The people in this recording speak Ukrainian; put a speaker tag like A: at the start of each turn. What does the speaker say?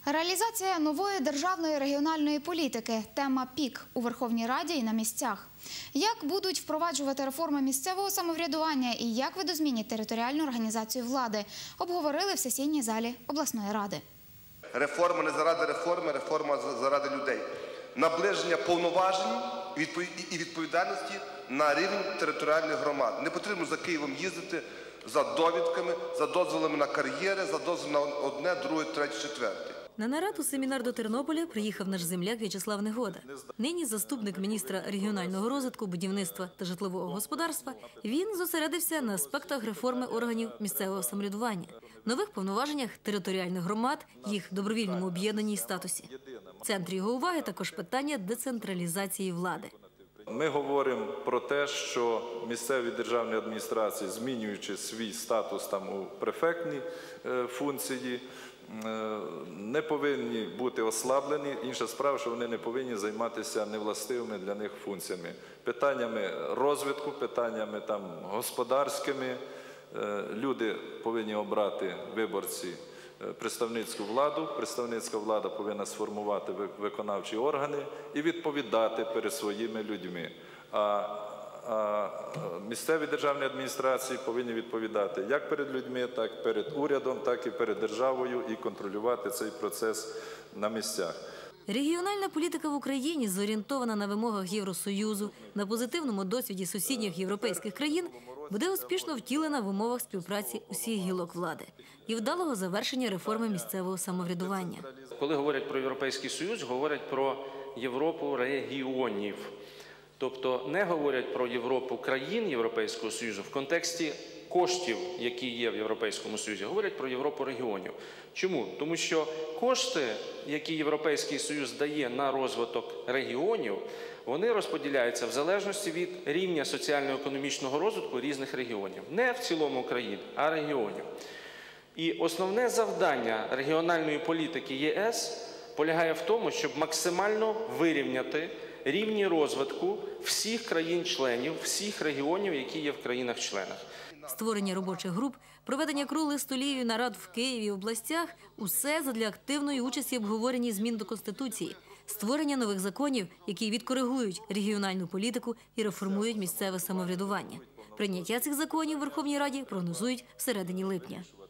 A: Реалізація нової державної регіональної політики – тема пік у Верховній Раді і на місцях. Як будуть впроваджувати реформи місцевого самоврядування і як видозмінять територіальну організацію влади, обговорили в сесійній залі обласної ради.
B: Реформа не заради реформи, реформа заради людей. Наближення повноважень і відповідальності на рівень територіальних громад. Не потрібно за Києвом їздити за довідками, за дозволами на кар'єри, за дозволами на одне, друге, третє, четверте.
C: На нараду семінар до Тернополя приїхав наш земляк В'ячеслав Негода. Нині заступник міністра регіонального розвитку, будівництва та житлового господарства. Він зосередився на аспектах реформи органів місцевого самоврядування, нових повноваженнях територіальних громад, їх добровільному об'єднанні і статусі. В центрі його уваги також питання децентралізації влади.
D: Ми говоримо про те, що місцеві державні адміністрації, змінюючи свій статус у префектній функції, не повинні бути ослаблені. Інша справа, що вони не повинні займатися невластивими для них функціями. Питаннями розвитку, питаннями господарськими. Люди повинні обрати, виборці, представницьку владу. Представницька влада повинна сформувати виконавчі органи і відповідати перед своїми людьми. А місцеві державні адміністрації повинні відповідати як перед людьми, так і перед урядом, так і перед державою і контролювати цей процес на місцях.
C: Регіональна політика в Україні зорієнтована на вимогах Євросоюзу, на позитивному досвіді сусідніх європейських країн, буде успішно втілена в умовах співпраці усіх гілок влади і вдалого завершення реформи місцевого самоврядування.
E: Коли говорять про Європейський Союз, говорять про Європу регіонів. Тобто не говорять про Європу країн Європейського Союзу в контексті коштів, які є в Європейському Союзі, говорять про Європу регіонів. Чому? Тому що кошти, які Європейський Союз дає на розвиток регіонів, вони розподіляються в залежності від рівня соціально-економічного розвитку різних регіонів. Не в цілому країн, а регіонів. І основне завдання регіональної політики ЄС полягає в тому, щоб максимально вирівняти рівні розвитку всіх країн-членів, всіх регіонів, які є в країнах-членах.
C: Створення робочих груп, проведення круглих столів і нарад в Києві і областях – усе задля активної участі в обговоренні змін до Конституції, створення нових законів, які відкоригують регіональну політику і реформують місцеве самоврядування. Прийняття цих законів в Верховній Раді прогнозують всередині липня.